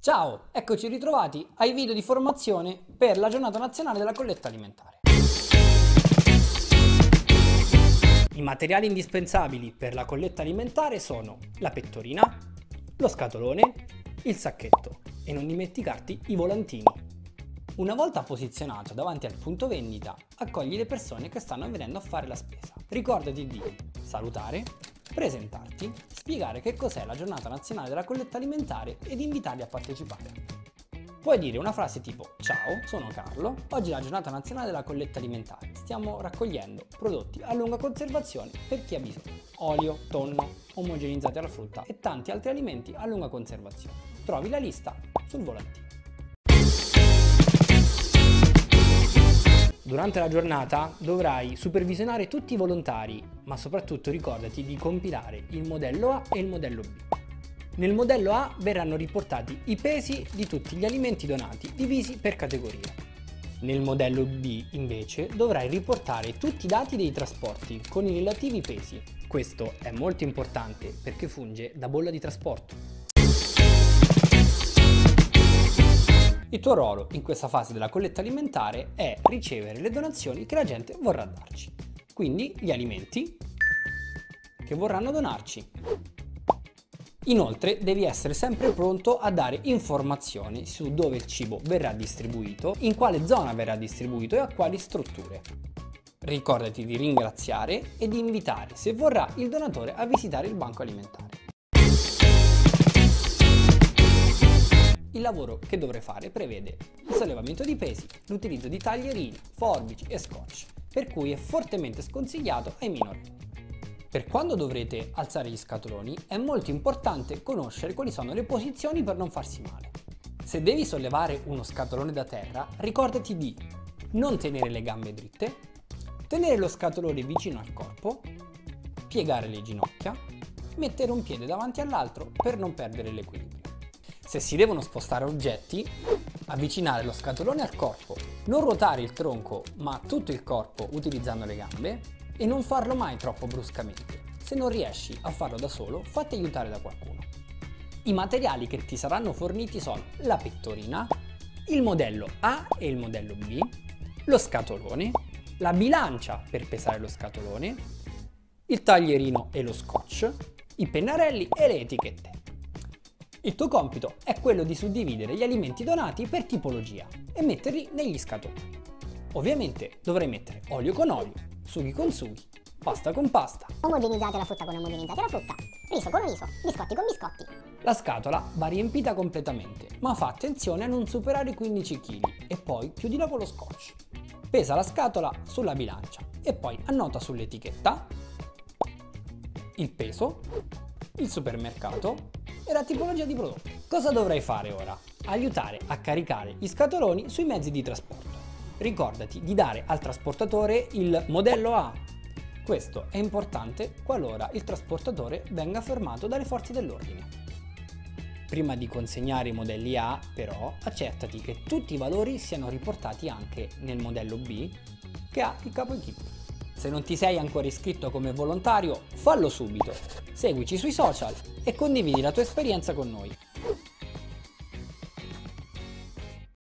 Ciao, eccoci ritrovati ai video di formazione per la giornata nazionale della colletta alimentare. I materiali indispensabili per la colletta alimentare sono la pettorina, lo scatolone, il sacchetto e non dimenticarti i volantini. Una volta posizionato davanti al punto vendita, accogli le persone che stanno venendo a fare la spesa. Ricordati di salutare, presentarti, spiegare che cos'è la giornata nazionale della colletta alimentare ed invitarli a partecipare. Puoi dire una frase tipo: ciao, sono Carlo, oggi è la giornata nazionale della colletta alimentare, stiamo raccogliendo prodotti a lunga conservazione per chi ha bisogno, olio, tonno, omogenizzati alla frutta e tanti altri alimenti a lunga conservazione. Trovi la lista sul volantino. Durante la giornata dovrai supervisionare tutti i volontari, ma soprattutto ricordati di compilare il modello A e il modello B. Nel modello A verranno riportati i pesi di tutti gli alimenti donati, divisi per categorie. Nel modello B, invece, dovrai riportare tutti i dati dei trasporti con i relativi pesi. Questo è molto importante perché funge da bolla di trasporto. Il tuo ruolo in questa fase della colletta alimentare è ricevere le donazioni che la gente vorrà darci, quindi gli alimenti che vorranno donarci. Inoltre devi essere sempre pronto a dare informazioni su dove il cibo verrà distribuito, in quale zona verrà distribuito e a quali strutture. Ricordati di ringraziare e di invitare, se vorrà, il donatore a visitare il banco alimentare. Il lavoro che dovrai fare prevede il sollevamento di pesi, l'utilizzo di taglierini, forbici e scotch, per cui è fortemente sconsigliato ai minorenni. Per quando dovrete alzare gli scatoloni è molto importante conoscere quali sono le posizioni per non farsi male. Se devi sollevare uno scatolone da terra, ricordati di non tenere le gambe dritte, tenere lo scatolone vicino al corpo, piegare le ginocchia, mettere un piede davanti all'altro per non perdere l'equilibrio. Se si devono spostare oggetti, avvicinare lo scatolone al corpo, non ruotare il tronco ma tutto il corpo utilizzando le gambe e non farlo mai troppo bruscamente. Se non riesci a farlo da solo, fatti aiutare da qualcuno. I materiali che ti saranno forniti sono la pettorina, il modello A e il modello B, lo scatolone, la bilancia per pesare lo scatolone, il taglierino e lo scotch, i pennarelli e le etichette. Il tuo compito è quello di suddividere gli alimenti donati per tipologia e metterli negli scatoloni. Ovviamente dovrai mettere olio con olio, sughi con sughi, pasta con pasta, omogenizzate la frutta con omogenizzate la frutta, riso con riso, biscotti con biscotti. La scatola va riempita completamente, ma fa attenzione a non superare i 15 kg e poi chiudila con lo scotch. Pesa la scatola sulla bilancia e poi annota sull'etichetta il peso, il supermercato e la tipologia di prodotto. Cosa dovrai fare ora? Aiutare a caricare gli scatoloni sui mezzi di trasporto. Ricordati di dare al trasportatore il modello A. Questo è importante qualora il trasportatore venga fermato dalle forze dell'ordine. Prima di consegnare i modelli A, però, accertati che tutti i valori siano riportati anche nel modello B che ha il capo equipe. Se non ti sei ancora iscritto come volontario, fallo subito. Seguici sui social e condividi la tua esperienza con noi.